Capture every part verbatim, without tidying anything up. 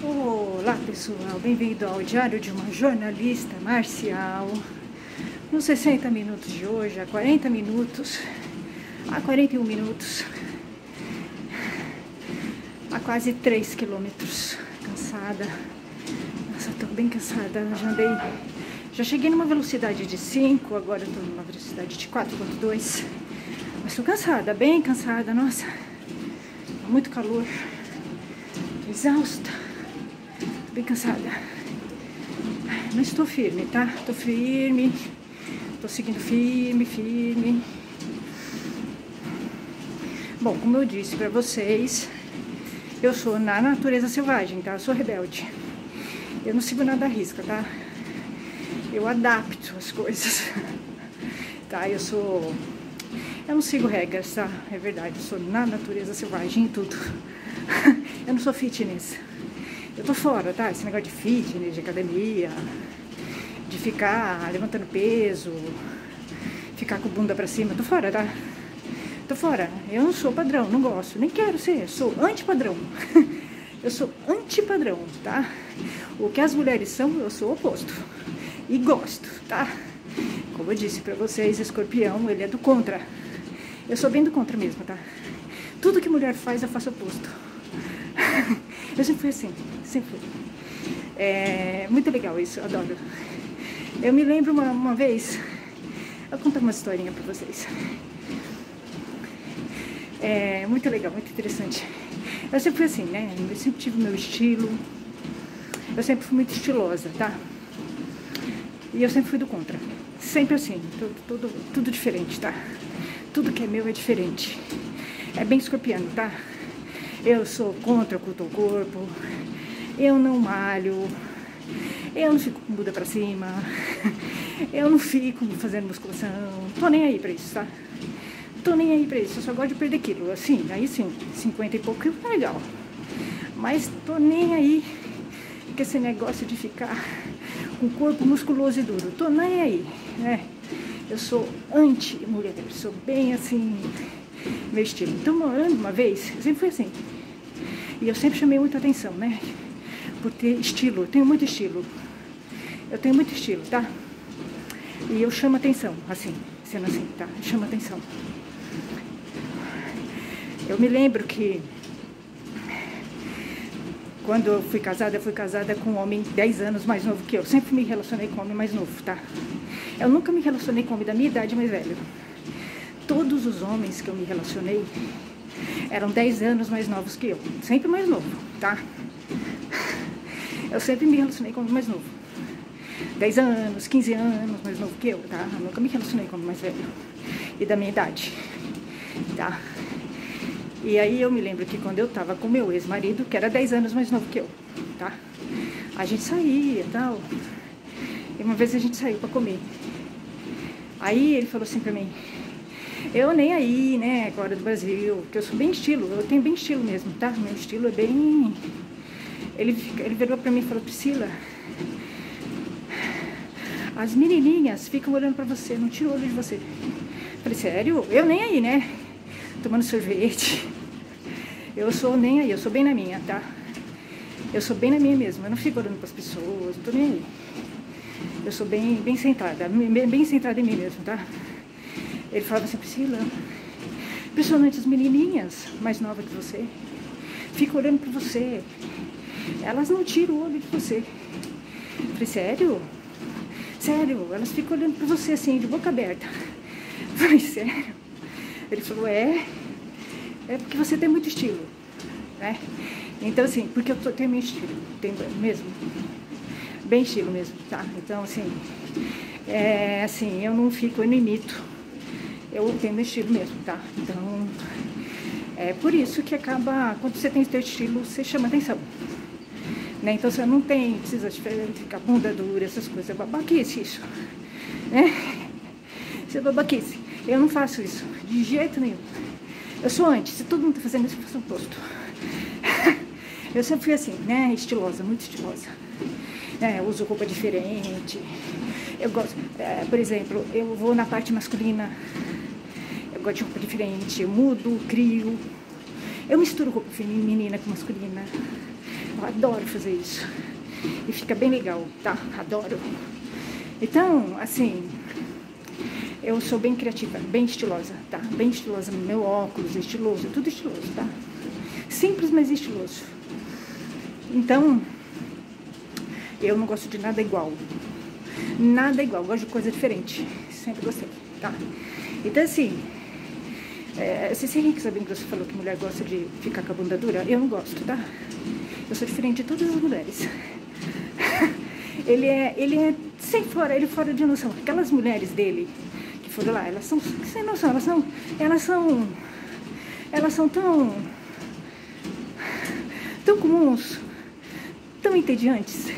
Olá pessoal, bem-vindo ao Diário de uma Jornalista Marcial. Nos sessenta minutos de hoje, a quarenta minutos, a quarenta e um minutos, a quase três quilômetros. Cansada, nossa, tô bem cansada. Já andei, já cheguei numa velocidade de cinco, agora tô numa velocidade de quatro ponto dois. Mas tô cansada, bem cansada, nossa, muito calor, exausta. Bem cansada, mas estou firme, tá? Tô firme, tô seguindo firme, firme. Bom, como eu disse pra vocês, eu sou na natureza selvagem, tá? Eu sou rebelde. Eu não sigo nada à risca, tá? Eu adapto as coisas, tá? Eu sou... Eu não sigo regras, tá? É verdade, eu sou na natureza selvagem em tudo. Eu não sou fitness. Eu tô fora, tá? Esse negócio de fitness, de academia, de ficar levantando peso, ficar com a bunda pra cima, tô fora, tá? Tô fora. Eu não sou padrão, não gosto, nem quero ser, eu sou anti-padrão. Eu sou anti-padrão, tá? O que as mulheres são, eu sou o oposto. E gosto, tá? Como eu disse pra vocês, escorpião, ele é do contra. Eu sou bem do contra mesmo, tá? Tudo que mulher faz, eu faço o oposto. Eu sempre fui assim, sempre fui. É muito legal isso, eu adoro. Eu me lembro uma, uma vez, eu vou contar uma historinha pra vocês. É muito legal, muito interessante. Eu sempre fui assim, né? Eu sempre tive o meu estilo. Eu sempre fui muito estilosa, tá? E eu sempre fui do contra. Sempre assim, tudo, tudo, tudo diferente, tá? Tudo que é meu é diferente. É bem escorpiano, tá? Eu sou contra ocultar o corpo, eu não malho, eu não fico com bunda pra cima, eu não fico fazendo musculação, tô nem aí pra isso, tá? Tô nem aí pra isso, eu só gosto de perder quilo, assim, aí sim, cinquenta e pouco quilos tá legal, mas tô nem aí com esse negócio de ficar com o corpo musculoso e duro, tô nem aí, né? Eu sou anti-mulher, sou bem assim... meu estilo. Então, uma vez, eu sempre fui assim. E eu sempre chamei muita atenção, né? Por ter estilo. Eu tenho muito estilo. Eu tenho muito estilo, tá? E eu chamo atenção, assim, sendo assim, tá? Eu chamo atenção. Eu me lembro que quando eu fui casada, eu fui casada com um homem dez anos mais novo que eu. Sempre me relacionei com um homem mais novo, tá? Eu nunca me relacionei com um homem da minha idade mais velho. Todos os homens que eu me relacionei eram dez anos mais novos que eu. Sempre mais novo, tá? Eu sempre me relacionei com um mais novo. dez anos, quinze anos mais novo que eu, tá? Eu nunca me relacionei com um mais velho. E da minha idade, tá? E aí eu me lembro que quando eu tava com meu ex-marido, que era dez anos mais novo que eu, tá? A gente saía e tal. E uma vez a gente saiu pra comer. Aí ele falou assim pra mim... Eu nem aí, né, agora do Brasil, porque eu sou bem estilo, eu tenho bem estilo mesmo, tá? Meu estilo é bem... Ele, ele virou pra mim e falou, Priscila, as menininhas ficam olhando pra você, não tira o olho de você. Eu falei, sério? Eu nem aí, né? Tomando sorvete. Eu sou nem aí, eu sou bem na minha, tá? Eu sou bem na minha mesmo, eu não fico olhando pras pessoas, não tô nem aí. Eu sou bem, bem centrada, bem, bem centrada em mim mesmo, tá? Ele falava assim, Priscila, principalmente as menininhas mais novas que você, ficam olhando pra você, elas não tiram o olho de você. Eu falei, sério? Sério, elas ficam olhando pra você assim, de boca aberta. Eu falei, sério? Ele falou, é, é porque você tem muito estilo, né? Então assim, porque eu tenho meu estilo, tenho mesmo, bem estilo mesmo, tá? Então assim, é assim, eu não fico, eu não imito. Eu tenho meu estilo mesmo, tá? Então, é por isso que acaba, quando você tem seu estilo, você chama atenção. Né? Então, você não tem, precisa de ficar bunda dura, essas coisas. É babaquice isso. Né? Isso é babaquice. Eu não faço isso, de jeito nenhum. Eu sou antes, se todo mundo tá fazendo isso, eu faço o oposto. Eu sempre fui assim, né? Estilosa, muito estilosa. É, eu uso roupa diferente. Eu gosto, é, por exemplo, eu vou na parte masculina. Eu gosto de roupa diferente, eu mudo, crio. Eu misturo roupa feminina com masculina. Eu adoro fazer isso. E fica bem legal, tá? Adoro. Então, assim, eu sou bem criativa, bem estilosa, tá? Bem estilosa. Meu óculos é estiloso, tudo estiloso, tá? Simples, mas estiloso. Então, eu não gosto de nada igual. Nada igual, eu gosto de coisa diferente. Sempre gostei, tá? Então, assim, é, você se rica sabendo que você falou que mulher gosta de ficar com a bunda dura? Eu não gosto, tá? Eu sou diferente de todas as mulheres. Ele é, ele é sem fora, ele fora de noção. Aquelas mulheres dele que foram lá, elas são sem noção, elas são, elas são, elas são tão, tão comuns, tão entediantes.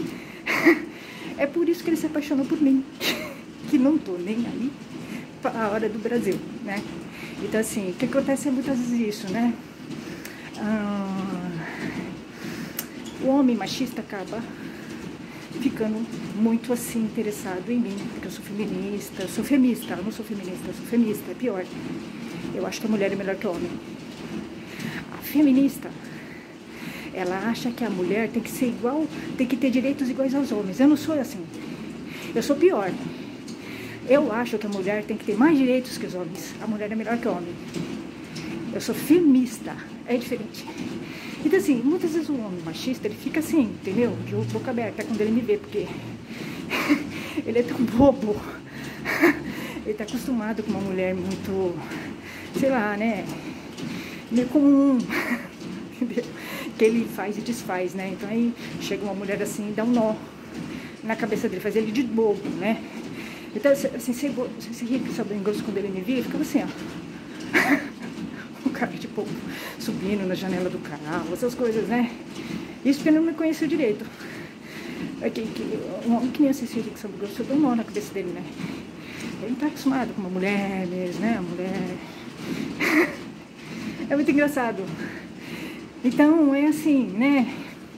É por isso que ele se apaixonou por mim, que não tô nem aí para a hora do Brasil, né? Então, assim, o que acontece é muitas vezes isso, né? Ah, o homem machista acaba ficando muito assim interessado em mim, porque eu sou feminista, eu sou femista, eu não sou feminista, eu sou feminista, é pior. Eu acho que a mulher é melhor que o homem. A feminista, ela acha que a mulher tem que ser igual, tem que ter direitos iguais aos homens. Eu não sou assim. Eu sou pior. Eu acho que a mulher tem que ter mais direitos que os homens. A mulher é melhor que o homem. Eu sou feminista. É diferente. Então, assim, muitas vezes o homem machista, ele fica assim, entendeu? De boca aberta quando ele me vê, porque ele é tão bobo. Ele tá acostumado com uma mulher muito, sei lá, né? Meio comum. Entendeu? Que ele faz e desfaz, né? Então aí chega uma mulher assim, dá um nó na cabeça dele, faz ele de bobo, né? Então, assim, você, você ria que sabe engrosso quando ele me via, ficava assim, ó. O cara de bobo subindo na janela do carro, essas coisas, né? Isso porque ele não me conheceu direito. É que, que, um homem que nem assistiu que sabe engrosso, eu dou um nó na cabeça dele, né? Ele não tá acostumado com uma mulher mesmo, né? A mulher. É muito engraçado. Então, é assim, né?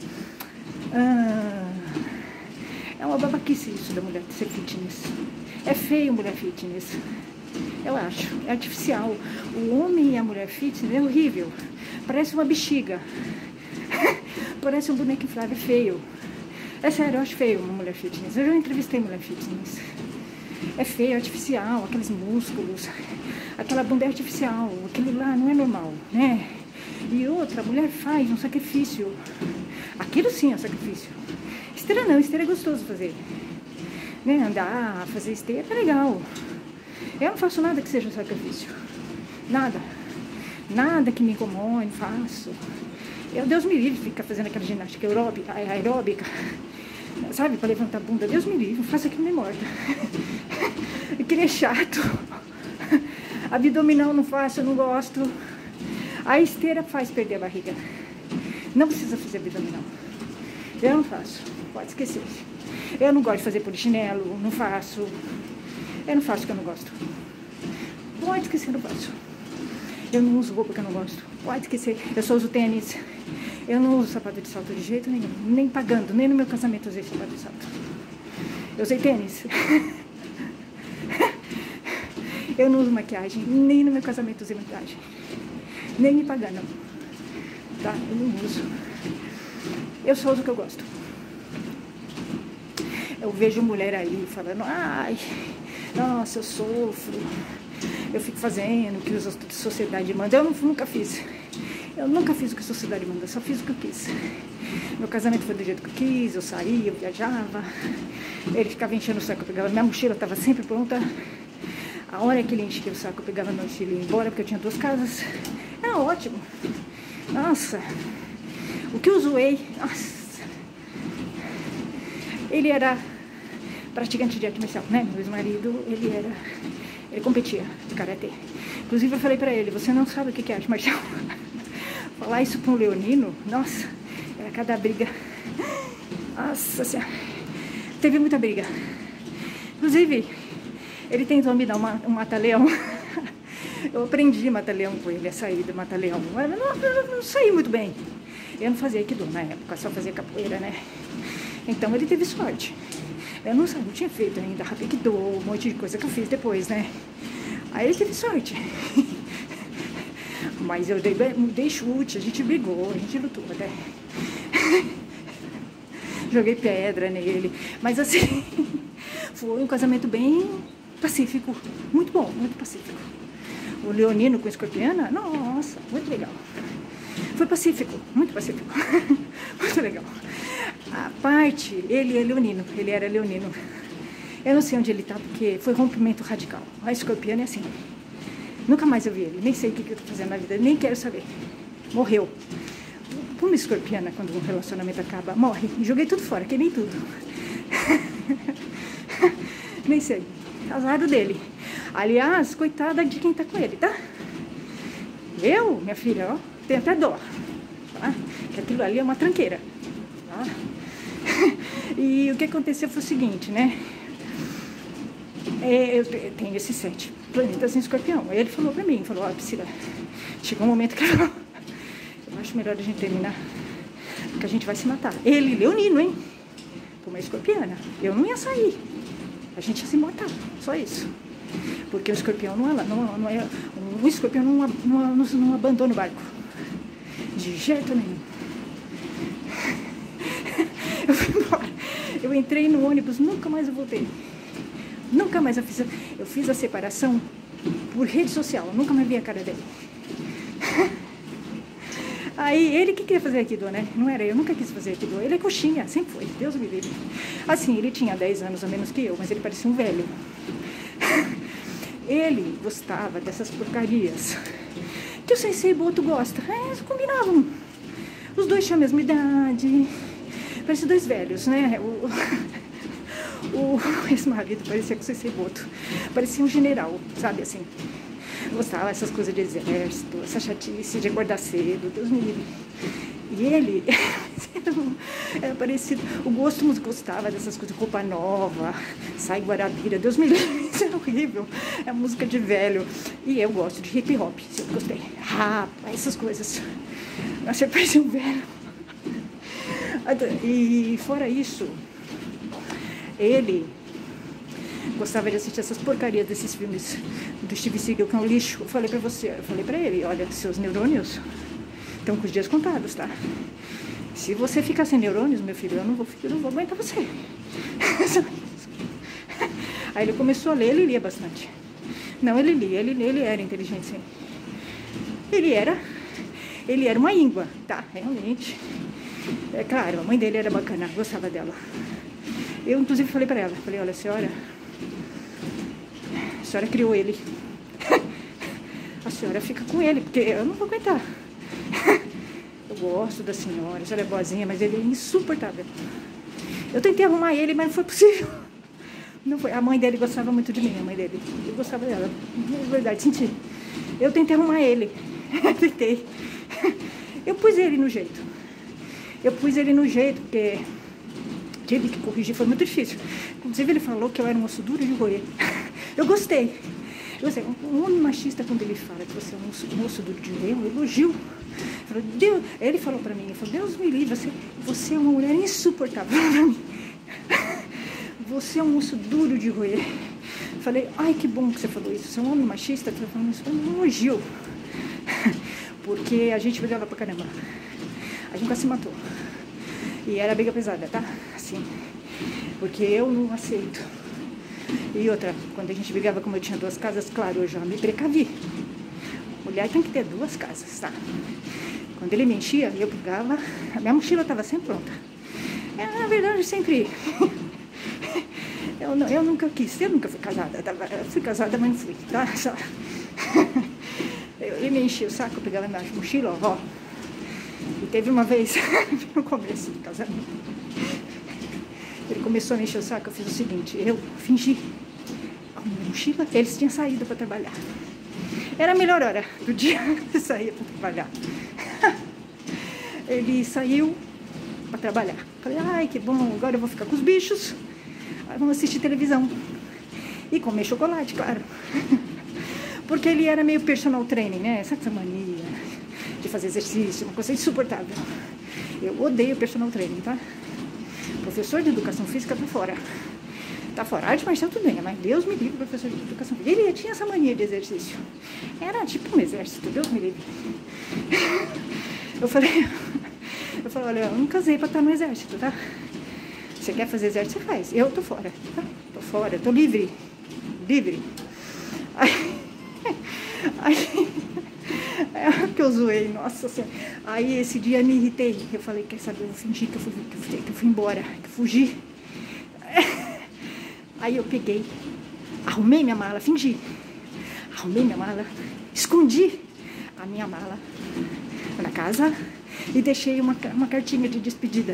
Ah, é uma babaquice isso da mulher ser fitness. É feio mulher fitness. Eu acho. É artificial. O homem e a mulher fitness é horrível. Parece uma bexiga. Parece um boneco inflável. É feio. É sério, eu acho feio uma mulher fitness. Eu já entrevistei mulher fitness. É feio, é artificial. Aqueles músculos. Aquela bunda é artificial. Aquilo lá não é normal, né? E outra, a mulher faz um sacrifício. Aquilo sim é um sacrifício. Esteira não, esteira é gostoso fazer. Né? Andar, fazer esteira é legal. Eu não faço nada que seja um sacrifício. Nada. Nada que me incomode, faço. Eu, Deus me livre, ficar fazendo aquela ginástica aeróbica, aeróbica, sabe, para levantar a bunda. Deus me livre, faço aquilo me morta. Aquilo é chato. Abdominal não faço, eu não gosto. A esteira faz perder a barriga. Não precisa fazer abdominal. Eu não faço, pode esquecer. Eu não gosto de fazer polichinelo, não faço. Eu não faço o que eu não gosto. Pode esquecer, eu não faço. Eu não uso roupa que eu não gosto. Pode esquecer. Eu só uso tênis. Eu não uso sapato de salto de jeito nenhum. Nem pagando, nem no meu casamento eu usei sapato de salto. Eu usei tênis. Eu não uso maquiagem, nem no meu casamento usei maquiagem. Nem me pagando. Tá? Eu não uso. Eu só uso o que eu gosto. Eu vejo mulher aí falando, ai, nossa, eu sofro. Eu fico fazendo o que a sociedade manda. Eu nunca fiz. Eu nunca fiz o que a sociedade manda, só fiz o que eu quis. Meu casamento foi do jeito que eu quis, eu saía, eu viajava. Ele ficava enchendo o saco, eu pegava. Minha mochila estava sempre pronta. A hora que ele enchia o saco, eu pegava minha mochila e ia embora, porque eu tinha duas casas. Era ótimo. Nossa. O que eu zoei. Nossa. Ele era praticante de arte marcial, né? Meu ex-marido, ele era... Ele competia de karatê. Inclusive, eu falei pra ele, você não sabe o que é arte marcial. Falar isso pra um leonino, nossa, era cada briga. Nossa senhora. Teve muita briga. Inclusive, ele tentou me dar uma, um mata-leão. Eu aprendi mata-leão com ele, a sair do mata-leão. Mas não, não, não saí muito bem. Eu não fazia aikido na época, só fazia capoeira, né? Então ele teve sorte. Eu não, não tinha feito ainda Hapkido, um monte de coisa que eu fiz depois, né? Aí ele teve sorte. Mas eu dei, dei chute, a gente brigou, a gente lutou até. Joguei pedra nele. Mas assim, foi um casamento bem pacífico. Muito bom, muito pacífico. O leonino com a escorpiana, nossa, muito legal. Foi pacífico, muito pacífico. Muito legal. A parte, ele é leonino, ele era leonino. Eu não sei onde ele tá, porque foi rompimento radical. A escorpiana é assim. Nunca mais eu vi ele, nem sei o que, que eu tô fazendo na vida, nem quero saber. Morreu. Uma escorpiana, quando um relacionamento acaba, morre. E joguei tudo fora, queimei tudo. Nem sei. Azar dele. Aliás, coitada de quem tá com ele, tá? Eu, minha filha, ó, tenho até dó. Tá? Que aquilo ali é uma tranqueira. Tá? E o que aconteceu foi o seguinte, né? É, eu tenho esses sete planetas em escorpião. Aí ele falou pra mim, falou, ó, Priscila, chegou um momento que eu, eu acho melhor a gente terminar, porque a gente vai se matar. Ele, leonino, hein? Por uma escorpiana. Eu não ia sair. A gente ia se matar, só isso. Porque o escorpião não é, não, não é um escorpião não, não, não, não abandona o barco. De jeito nenhum. Eu fui embora. Eu entrei no ônibus, nunca mais eu voltei. Nunca mais eu fiz, eu fiz a separação por rede social, eu nunca mais vi a cara dele. Aí, ele que queria fazer Aikido, né? Não era eu, nunca quis fazer Aikido. Ele é coxinha, sempre foi, Deus me livre. Assim, ele tinha dez anos a menos que eu, mas ele parecia um velho. Ele gostava dessas porcarias que o Sensei Boto gosta. É, eles combinavam. Os dois tinham a mesma idade. Pareciam dois velhos, né? O... O ex-marido parecia com o Sensei Boto. Parecia um general, sabe assim. Gostava dessas coisas de exército, essa chatice de acordar cedo, Deus me livre. E ele era parecido. O gosto nos gostava dessas coisas, roupa nova, sai Guarabira, Deus me livre, isso é horrível. É música de velho. E eu gosto de hip hop, sempre gostei. Rapa, essas coisas. Nossa, ele parecia um velho. E fora isso, ele gostava de assistir essas porcarias desses filmes do Steve Seagal, que é um lixo. Eu falei pra você, eu falei pra ele, olha, seus neurônios estão com os dias contados, tá? Se você ficar sem neurônios, meu filho, eu não vou, eu não vou aguentar você. Aí ele começou a ler, ele lia bastante. Não, ele lia, ele, ele era inteligente, sim. Ele era, ele era uma íngua, tá? Realmente. É claro, a mãe dele era bacana, gostava dela. Eu, inclusive, falei pra ela, falei, olha, senhora, a senhora criou ele. A senhora fica com ele, porque eu não vou aguentar. Eu gosto da senhora, a senhora é boazinha, mas ele é insuportável. Eu tentei arrumar ele, mas não foi possível. Não foi. A mãe dele gostava muito de mim, a mãe dele. Eu gostava dela, é verdade, senti. Eu tentei arrumar ele. Tentei. Eu pus ele no jeito. Eu pus ele no jeito, porque tive que corrigir, foi muito difícil. Inclusive, ele falou que eu era um osso duro de roer. Eu gostei. Eu gostei. Um homem machista, quando ele fala que você é um osso, um osso duro de roer, é um elogio. Falou, Deus, ele falou pra mim, ele falou, Deus me livre, você, você é uma mulher insuportável pra mim. Você é um osso duro de roer. Falei, ai, que bom que você falou isso. Você é um homem machista, você falando isso, foi um elogio. Porque a gente brigava pra caramba. A gente quase se matou. E era briga pesada, tá? Assim. Porque eu não aceito. E outra, quando a gente brigava, como eu tinha duas casas, claro, eu já me precavi. Mulher tem que ter duas casas, tá? Quando ele me enchia, eu pegava, a minha mochila estava sempre pronta. É, na verdade, eu sempre... eu, eu nunca quis, eu nunca fui casada. Tava, eu fui casada, mas não fui, tá? Só... ele me enchia o saco, eu pegava a minha mochila, ó. E teve uma vez, no começo do casamento, ele começou a me encher o saco, eu fiz o seguinte, eu fingi a minha mochila, eles tinham saído para trabalhar. Era a melhor hora do dia que eu saía para trabalhar. Ele saiu para trabalhar. Falei, ai, que bom, agora eu vou ficar com os bichos, aí vamos assistir televisão. E comer chocolate, claro. Porque ele era meio personal training, né? Sabe essa mania de fazer exercício, uma coisa insuportável. Eu odeio personal training, tá? Professor de educação física tá fora. Tá fora. Arte marcial tudo bem, mas Deus me livre, professor de educação física. Ele tinha essa mania de exercício. Era tipo um exército, Deus me livre. Eu falei, Eu falei, olha, eu não casei pra estar no exército, tá? Você quer fazer exército, você faz. Eu tô fora, tá? Tô fora, tô livre. Livre. Aí, aí, é que eu zoei, nossa senhora. Aí esse dia me irritei. Eu falei, quer saber, eu vou fingir que eu fui, que eu fui, que eu fui embora, que eu fugi. Aí eu peguei, arrumei minha mala, fingi. Arrumei minha mala, escondi a minha mala na casa e deixei uma, uma cartinha de despedida.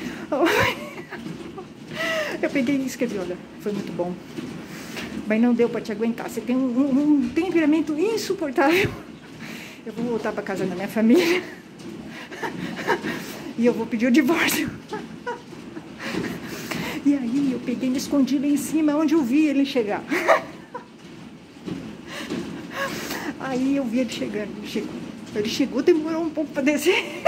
Eu peguei e escrevi, olha, foi muito bom, mas não deu para te aguentar. Você tem um, um, um temperamento insuportável. Eu vou voltar para casa da minha família e eu vou pedir o divórcio. E aí eu peguei e me escondi lá em cima, onde eu vi ele chegar. Aí eu vi ele chegando, ele chegou, ele chegou, demorou um pouco para descer.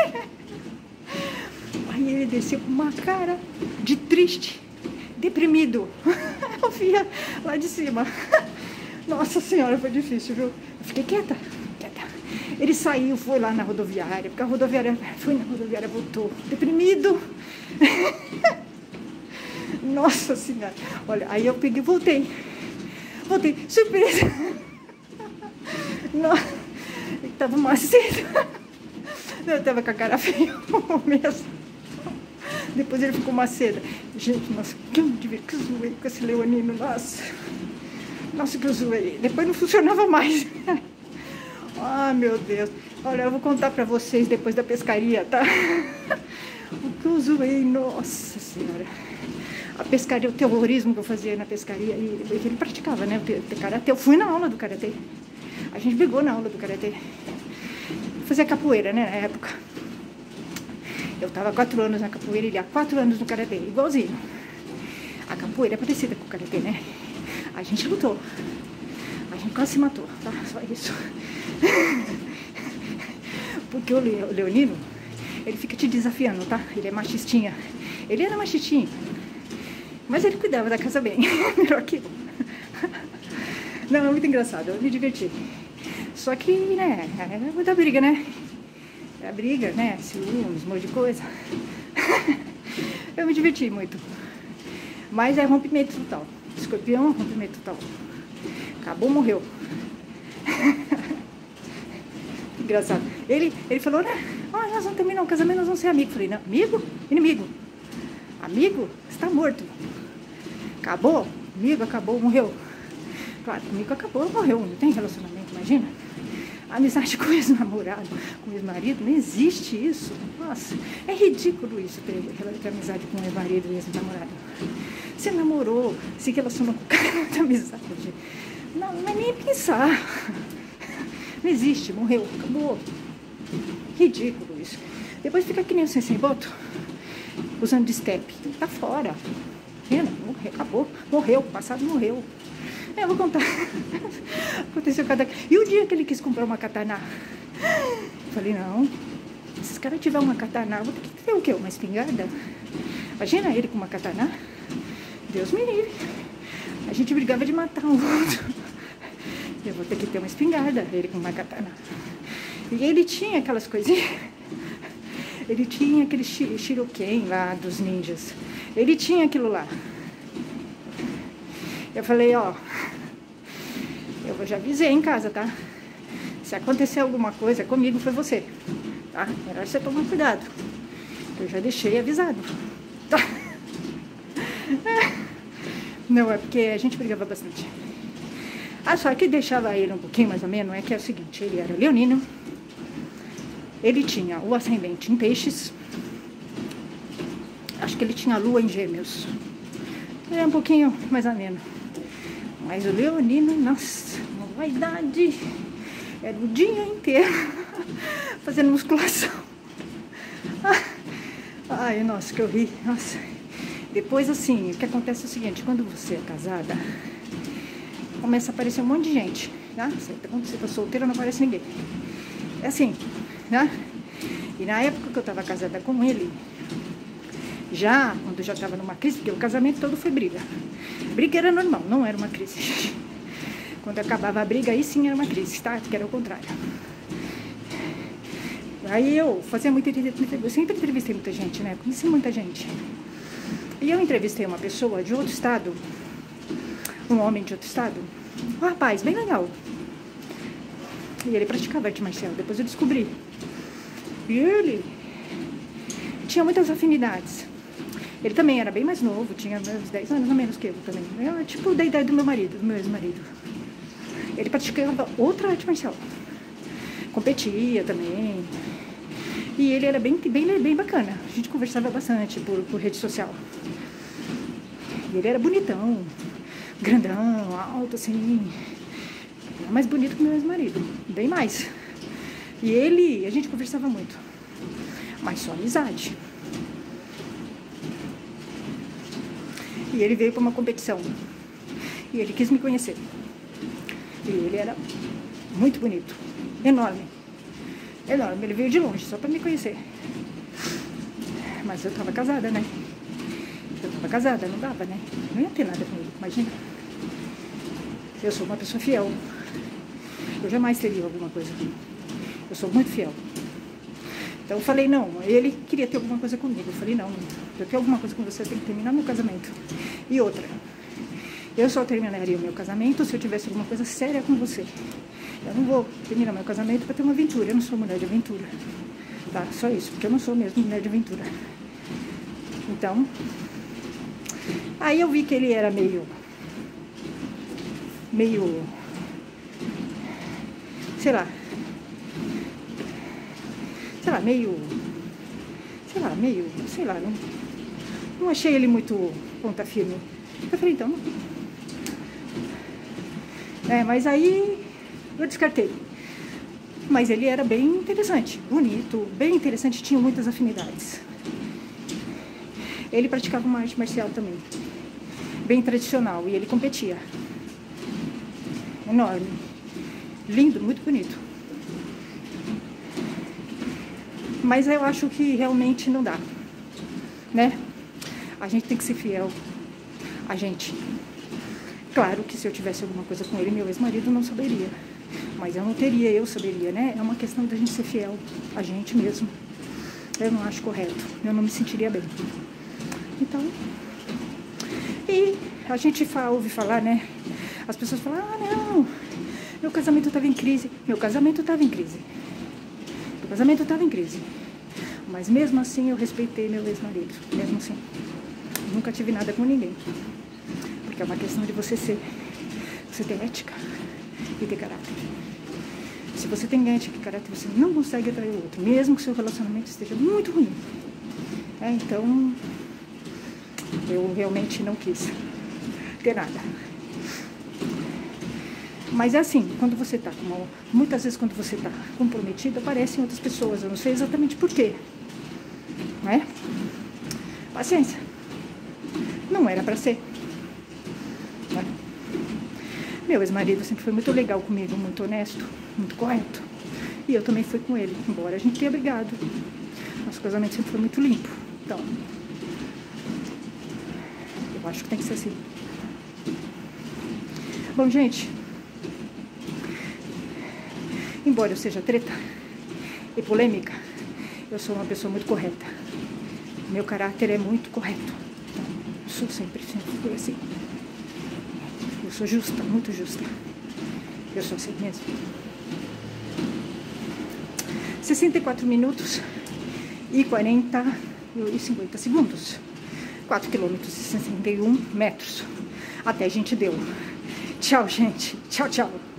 Aí ele desceu com uma cara de triste, deprimido. Eu via lá de cima. Nossa senhora, foi difícil, viu? Eu fiquei quieta, quieta. Ele saiu, foi lá na rodoviária, porque a rodoviária, foi na rodoviária, voltou, deprimido. Nossa senhora, olha, aí eu peguei, voltei, voltei, surpresa. Nossa, ele tava macedo. Eu tava com a cara feia mesmo. Depois ele ficou maceda. Gente, nossa, que eu devia que eu zoei com esse leonino, nossa. Nossa, que eu zoei. Depois não funcionava mais. Ah, meu Deus. Olha, eu vou contar pra vocês depois da pescaria, tá? O que eu zoei, nossa senhora. A pescaria, o terrorismo que eu fazia na pescaria, e ele praticava, né, o karatê. Eu fui na aula do karatê. A gente brigou na aula do karatê. Fazia capoeira, né, na época. Eu tava há quatro anos na capoeira, ele há quatro anos no karatê, igualzinho. A capoeira é parecida com o karatê, né? A gente lutou. A gente quase se matou, tá? Só isso. Porque o leonino, ele fica te desafiando, tá? Ele é machistinha. Ele era machistinho. Mas ele cuidava da casa bem. Melhor que eu. Não, é muito engraçado, eu me diverti. Só que, né, é muita briga, né? É a briga, né? Ciúmes, um monte de coisa. Eu me diverti muito. Mas é rompimento total. Escorpião, rompimento total. Acabou, morreu. Engraçado. Ele, ele falou, né? Ah, nós vamos terminar o casamento, nós vamos ser amigos. Falei, não, amigo? Inimigo. Amigo? Você tá morto. Acabou? Amigo, acabou, morreu. Claro, comigo acabou, morreu. Não tem relacionamento, imagina. Amizade com ex-namorado, com ex-marido, não existe isso. Nossa, é ridículo isso, ter, ter amizade com ex-marido e ex-namorado. Você namorou, se relacionou com o cara, não tem amizade. Não, não é nem pensar. Não existe, morreu, acabou. Ridículo isso. Depois fica que nem você sem voto, usando de step. Tá fora. Pena, morreu, acabou. Morreu, o passado morreu. Eu vou contar. Aconteceu cada... E o dia que ele quis comprar uma katana? Falei, não. Se esse cara tiver uma katana, eu vou ter que ter o quê? Uma espingarda? Imagina ele com uma katana. Deus me livre. A gente brigava de matar um outro. Eu vou ter que ter uma espingarda, ele com uma katana. E ele tinha aquelas coisinhas. Ele tinha aquele shuriken lá dos ninjas. Ele tinha aquilo lá. Eu falei, ó, eu já avisei em casa, tá? Se acontecer alguma coisa comigo, foi você, tá? Melhor você tomar cuidado. Eu já deixei avisado, tá? Não, é porque a gente brigava bastante. Ah, só que deixava ele um pouquinho mais ou menos, é que é o seguinte, ele era leonino, ele tinha o ascendente em peixes, acho que ele tinha a lua em gêmeos. Ele é um pouquinho mais ou menos. Mas o leonino, nossa, uma vaidade. Era o dia inteiro fazendo musculação. Ai, nossa, que eu ri. Nossa. Depois, assim, o que acontece é o seguinte, quando você é casada, começa a aparecer um monte de gente, tá? Quando você tá solteira, não aparece ninguém. É assim, né? E na época que eu tava casada com ele, já, quando eu já estava numa crise, porque o casamento todo foi briga. Briga era normal, não era uma crise. Quando acabava a briga, aí sim era uma crise, tá? Porque era o contrário. aí eu fazia muita entrevista, eu sempre entrevistei muita gente, né? Conheci muita gente. E eu entrevistei uma pessoa de outro estado, um homem de outro estado, um rapaz bem legal. E ele praticava arte marcial, depois eu descobri. E ele tinha muitas afinidades. Ele também era bem mais novo, tinha uns dez anos a menos que eu também. Era tipo da idade do meu marido, do meu ex-marido. Ele praticava outra arte marcial. Competia também. E ele era bem, bem, bem bacana. A gente conversava bastante por, por rede social. E ele era bonitão, grandão, alto, assim. Mais bonito que o meu ex-marido, bem mais. E ele, a gente conversava muito. Mas só amizade. E ele veio para uma competição. E ele quis me conhecer. E ele era muito bonito. Enorme. Enorme. Ele veio de longe, só para me conhecer. Mas eu tava casada, né? Eu tava casada, não dava, né? Não ia ter nada com ele, imagina. Eu sou uma pessoa fiel. Eu jamais teria alguma coisa. Eu sou muito fiel. Então eu falei, não, ele queria ter alguma coisa comigo. Eu falei, não, eu tenho alguma coisa com você, eu tenho que terminar meu casamento. E outra, eu só terminaria o meu casamento se eu tivesse alguma coisa séria com você. Eu não vou terminar meu casamento para ter uma aventura. Eu não sou mulher de aventura. Tá? Só isso, porque eu não sou mesmo mulher de aventura. Então, aí eu vi que ele era meio... Meio... Sei lá... Sei lá, meio... Sei lá, meio... Sei lá, não... Não achei ele muito ponta firme. Eu falei, então... É, mas aí... Eu descartei. Mas ele era bem interessante, bonito, bem interessante, tinha muitas afinidades. Ele praticava uma arte marcial também, bem tradicional, e ele competia. Enorme, lindo, muito bonito. Mas eu acho que realmente não dá, né? A gente tem que ser fiel a gente. Claro que se eu tivesse alguma coisa com ele, meu ex-marido não saberia. Mas eu não teria, eu saberia, né? É uma questão da gente ser fiel a gente mesmo. Eu não acho correto, eu não me sentiria bem. Então, e a gente fala, ouve falar, né? As pessoas falam, ah, não, meu casamento estava em crise. Meu casamento estava em crise. Meu casamento estava em crise. Mas mesmo assim eu respeitei meu ex-marido, mesmo assim. Nunca tive nada com ninguém. Porque é uma questão de você ser, você ter ética e ter caráter. Se você tem ética e caráter, você não consegue atrair o outro, mesmo que seu relacionamento esteja muito ruim. É, então, eu realmente não quis ter nada. Mas é assim, quando você tá com uma, muitas vezes quando você tá comprometido, aparecem outras pessoas, eu não sei exatamente por quê. Não é? Paciência. Não era pra ser. Não é? Meu ex-marido sempre foi muito legal comigo, muito honesto, muito correto. E eu também fui com ele, embora a gente tenha brigado. Nosso casamento sempre foi muito limpo. Então, eu acho que tem que ser assim. Bom, gente, embora eu seja treta e polêmica, eu sou uma pessoa muito correta. Meu caráter é muito correto. Então, eu sou sempre, sempre fui assim. Eu sou justa, muito justa. Eu sou assim mesmo. sessenta e quatro minutos e quarenta e cinquenta segundos. quatro quilômetros e sessenta e um metros. Até a gente deu. Tchau, gente. Tchau, tchau.